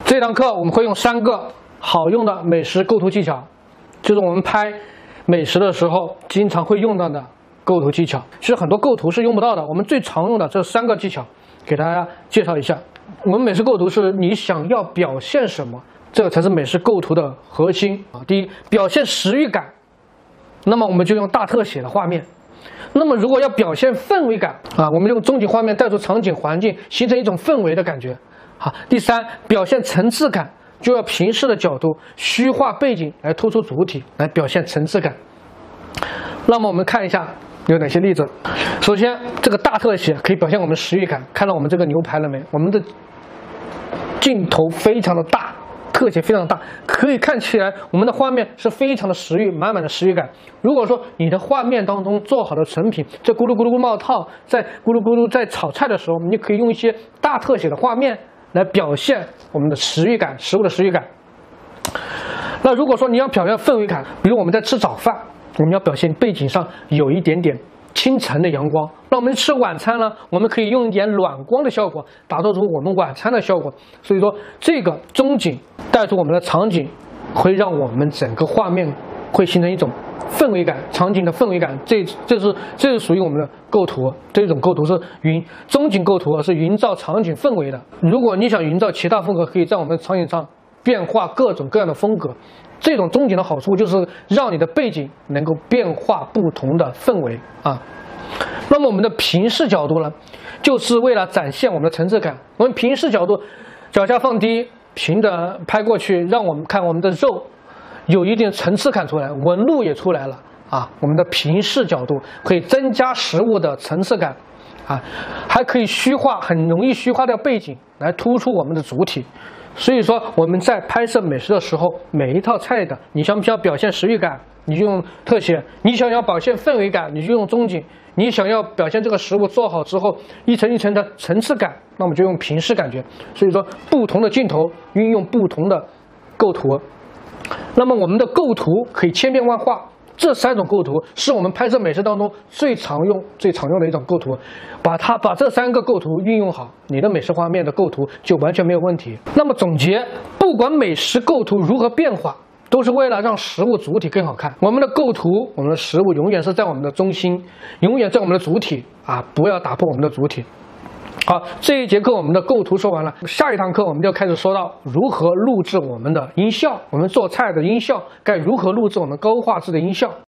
这堂课我们会用3个好用的美食构图技巧，就是我们拍美食的时候经常会用到的构图技巧。其实很多构图是用不到的，我们最常用的这3个技巧给大家介绍一下。我们美食构图是你想要表现什么，这个才是美食构图的核心啊。第一，表现食欲感，那么我们就用大特写的画面。那么如果要表现氛围感啊，我们用中景画面带出场景环境，形成一种氛围的感觉。好，第3，表现层次感，就要平视的角度，虚化背景来突出主体，来表现层次感。那么我们看一下有哪些例子。首先，这个大特写可以表现我们食欲感。看到我们这个牛排了没？我们的镜头非常的大，特写非常大，可以看起来我们的画面是非常的食欲，满满的食欲感。如果说你的画面当中做好的成品在咕噜咕噜冒泡，在咕噜咕噜在炒菜的时候，你可以用一些大特写的画面来表现我们的食欲感，食物的食欲感。那如果说你要表现氛围感，比如我们在吃早饭，我们要表现背景上有一点点清晨的阳光。那我们吃晚餐呢，我们可以用一点暖光的效果，打造出我们晚餐的效果。所以说，这个中景带出我们的场景，会让我们整个画面会形成一种氛围感，场景的氛围感。这是属于我们的构图，这种构图是中景构图，是营造场景氛围的。如果你想营造其他风格，可以在我们的场景上变化各种各样的风格。这种中景的好处就是让你的背景能够变化不同的氛围啊。那么我们的平视角度呢，就是为了展现我们的层次感。我们平视角度，脚下放低，平的拍过去，让我们看我们的肉有一定层次感出来，纹路也出来了啊。我们的平视角度可以增加食物的层次感啊，还可以虚化，很容易虚化掉背景来突出我们的主体。所以说我们在拍摄美食的时候，每一套菜的你想不想表现食欲感，你就用特写；你想要表现氛围感，你就用中景；你想要表现这个食物做好之后一层一层的层次感，那我们就用平视感觉。所以说不同的镜头运用不同的构图，那么我们的构图可以千变万化。这3种构图是我们拍摄美食当中最常用的一种构图，把这3个构图运用好，你的美食画面的构图就完全没有问题。那么总结，不管美食构图如何变化，都是为了让食物主体更好看。我们的构图，我们的食物永远是在我们的中心，永远在我们的主体啊，不要打破我们的主体。好，这一节课我们的构图说完了，下一堂课我们就开始说到如何录制我们的音效，我们做菜的音效该如何录制我们高画质的音效。